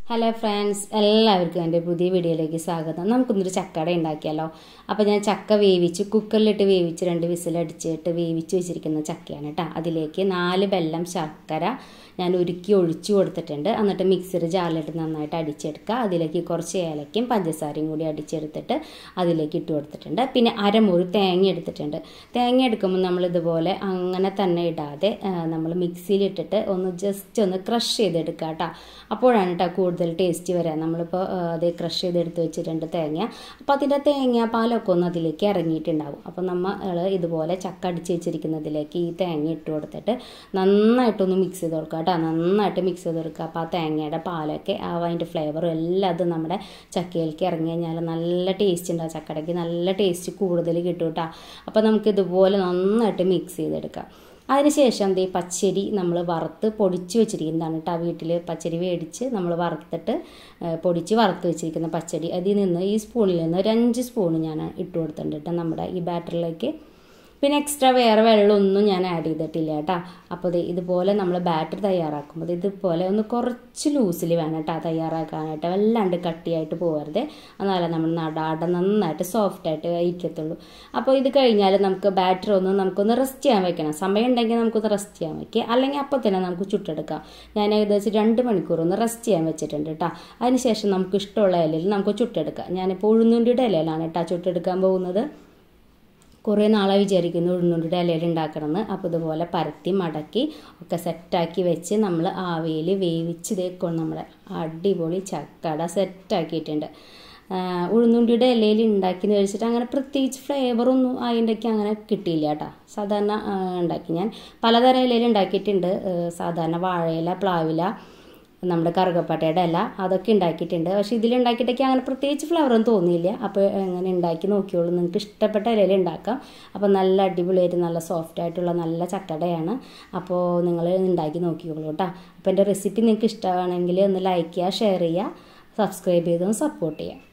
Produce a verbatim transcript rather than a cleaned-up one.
Hello friends, എല്ലാവർക്കും എൻ്റെ പുതിയ വീഡിയോയിലേക്ക് സ്വാഗതം. നമുക്കൊന്നൊരു ചക്കട ഉണ്ടാക്കിയാലോ. അപ്പോൾ ഞാൻ ചക്ക വേവിച്ച് കുക്കറിലിട്ട് വേവിച്ച് രണ്ട് വിസിലടിച്ചിട്ട് വേവിച്ച് വെച്ചിരിക്കുന്ന ചക്കയാണ് കേട്ടോ. അതിലേക്ക് നാല് ബെല്ലം ശർക്കര ഞാൻ ഉരുക്കി ഒഴിച്ചു കൊടുത്തിട്ടുണ്ട്. എന്നിട്ട് മിക്സർ ജാറിലിട്ട് നന്നായിട്ട് അടിച്ചെടുക്കുക. അതിലേക്ക് കുറച്ച് ഏലക്കയും പഞ്ചസാരയും കൂടി അടിച്ചെടുത്തിട്ട് അതിലേക്ക് ഇട്ട് കൊടുത്തിട്ടുണ്ട്. പിന്നെ അരമുറി തേങ്ങ എടുത്തിട്ടുണ്ട്. തേങ്ങ എടുക്കുമ്പോൾ നമ്മൾ ഇതുപോലെ അങ്ങനെ തന്നെ ഇടാതെ നമ്മൾ മിക്സിയിലിട്ടിട്ട് ഒന്ന് ജസ്റ്റ് ഒന്ന് ക്രഷ് ചെയ്തെടുക്കുക കേട്ടോ. അപ്പോഴാണ് കേട്ടോ കൂടുതൽ ടേസ്റ്റ് വരാം. നമ്മളിപ്പോൾ അത് ക്രഷ് ചെയ്തെടുത്ത് വെച്ചിട്ടുണ്ട് തേങ്ങ. അപ്പോൾ അതിൻ്റെ തേങ്ങ പാലൊക്കെ ഒന്ന് അതിലേക്ക് ഇറങ്ങിയിട്ടുണ്ടാവും. അപ്പോൾ നമ്മൾ ഇതുപോലെ ചക്ക അടിച്ച് വെച്ചിരിക്കുന്നതിലേക്ക് ഈ തേങ്ങ ഇട്ട് കൊടുത്തിട്ട് നന്നായിട്ടൊന്ന് മിക്സ് ചെയ്ത് കൊടുക്കുക കേട്ടോ. നന്നായിട്ട് മിക്സ് ചെയ്ത് കൊടുക്കുക. അപ്പോൾ ആ തേങ്ങയുടെ പാലൊക്കെ ആ അതിൻ്റെ ഫ്ലേവറും എല്ലാം അത് നമ്മുടെ ചക്കയിലേക്ക് ഇറങ്ങി കഴിഞ്ഞാൽ നല്ല ടേസ്റ്റ് ഉണ്ടാവും. ചക്കടയ്ക്ക് നല്ല ടേസ്റ്റ് കൂടുതൽ കിട്ടും കേട്ടോ. അപ്പോൾ നമുക്ക് ഇതുപോലെ നന്നായിട്ട് മിക്സ് ചെയ്തെടുക്കാം. അതിനുശേഷം ദേ പച്ചരി നമ്മൾ വറുത്ത് പൊടിച്ച് വെച്ചിരിക്കുന്നതാണ് കേട്ടോ. വീട്ടിൽ പച്ചരി മേടിച്ച് നമ്മൾ വറുത്തിട്ട് പൊടിച്ച് വറുത്ത് വെച്ചിരിക്കുന്ന പച്ചരി അതിൽ നിന്ന് ഈ സ്പൂണിൽ നിന്ന് ഒരു അഞ്ച് സ്പൂൺ ഞാൻ ഇട്ട് കൊടുത്തിട്ടുണ്ട് കേട്ടോ നമ്മുടെ ഈ ബാറ്ററിലേക്ക്. പിന്നെ എക്സ്ട്രാ വേറെ വെള്ളമൊന്നും ഞാൻ ആഡ് ചെയ്തിട്ടില്ല കേട്ടോ. അപ്പോൾ ഇത് ഇതുപോലെ നമ്മൾ ബാറ്റർ തയ്യാറാക്കുമ്പോൾ ഇതുപോലെ ഒന്ന് കുറച്ച് ലൂസിൽ വേണം കേട്ടോ തയ്യാറാക്കാനായിട്ട്. വല്ലാണ്ട് കട്ടിയായിട്ട് പോകരുത്. എന്നാലേ നമ്മൾ നടാട നന്നായിട്ട് സോഫ്റ്റായിട്ട് ഇരിക്കത്തുള്ളൂ. അപ്പോൾ ഇത് കഴിഞ്ഞാൽ നമുക്ക് ബാറ്റർ ഒന്ന് നമുക്കൊന്ന് റെസ്റ്റ് ചെയ്യാൻ വെക്കണം. സമയം ഉണ്ടെങ്കിൽ നമുക്കൊന്ന് റെസ്റ്റ് ചെയ്യാൻ വയ്ക്കുക. അല്ലെങ്കിൽ അപ്പോൾ തന്നെ നമുക്ക് ചുട്ടെടുക്കാം. ഞാൻ ഏകദേശം രണ്ട് മണിക്കൂർ ഒന്ന് റെസ്റ്റ് ചെയ്യാൻ വെച്ചിട്ടുണ്ട് കേട്ടോ. അതിനുശേഷം നമുക്ക് ഇഷ്ടമുള്ള ഇലയിൽ നമുക്ക് ചുട്ടെടുക്കാം. ഞാനിപ്പോൾ ഉഴുന്നുണ്ടിയുടെ ഇലയിലാണ് കേട്ടോ ചുട്ടെടുക്കാൻ പോകുന്നത്. കുറേ നാളെ വിചാരിക്കുന്നു ഉഴുന്നുണ്ടിയുടെ ഇലയിൽ ഉണ്ടാക്കണമെന്ന്. അപ്പോൾ ഇതുപോലെ പരത്തി മടക്കി ഒക്കെ സെറ്റാക്കി വെച്ച് നമ്മൾ ആവിയിൽ വേവിച്ച് ഇതേക്കൊണ്ട് നമ്മുടെ അടിപൊളി ചക്കട സെറ്റാക്കിയിട്ടുണ്ട്. ഉഴുന്നുണ്ടിയുടെ ഇലയിൽ ഉണ്ടാക്കിയെന്ന് കഴിച്ചിട്ട് അങ്ങനെ പ്രത്യേകിച്ച് ഫ്ലേവറൊന്നും അതിൻ്റെക്ക് അങ്ങനെ കിട്ടിയില്ല കേട്ടോ. സാധാരണ ഉണ്ടാക്കി ഞാൻ പലതരം ഇലയിൽ ഉണ്ടാക്കിയിട്ടുണ്ട്. സാധാരണ വാഴയില, പ്ലാവില, നമ്മുടെ കറുകപ്പട്ടയുടെ ഇല അതൊക്കെ ഉണ്ടാക്കിയിട്ടുണ്ട്. പക്ഷേ ഇതിലുണ്ടാക്കിയിട്ടൊക്കെ അങ്ങനെ പ്രത്യേകിച്ച് ഫ്ലേവറൊന്നും തോന്നിയില്ല. അപ്പോൾ അങ്ങനെ ഉണ്ടാക്കി നോക്കിയോളൂ. നിങ്ങൾക്ക് ഇഷ്ടപ്പെട്ട ഇലയിൽ ഉണ്ടാക്കാം. അപ്പോൾ നല്ല അടിപൊളിയായിട്ട് നല്ല സോഫ്റ്റ് ആയിട്ടുള്ള നല്ല ചക്കടയാണ്. അപ്പോൾ നിങ്ങൾ ഉണ്ടാക്കി നോക്കിയോളൂ കേട്ടോ. അപ്പോൾ എൻ്റെ റെസിപ്പി നിങ്ങൾക്ക് ഇഷ്ടമാണെങ്കിൽ ഒന്ന് ലൈക്ക് ചെയ്യുക, ഷെയർ ചെയ്യുക, സബ്സ്ക്രൈബ് ചെയ്തൊന്ന് സപ്പോർട്ട് ചെയ്യുക.